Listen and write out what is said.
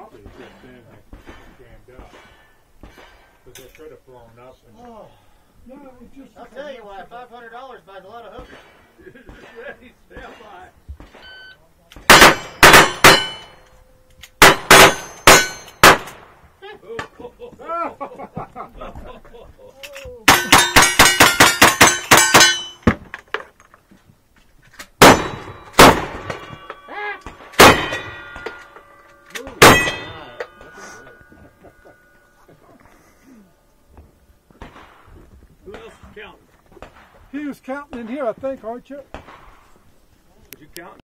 property just then jammed up. Because they could have blown up. And No, it just. I'll tell you why. $500 buys a lot of hookers. Ready, stand by. Who else is counting? He was counting in here, I think, aren't you? Did you count?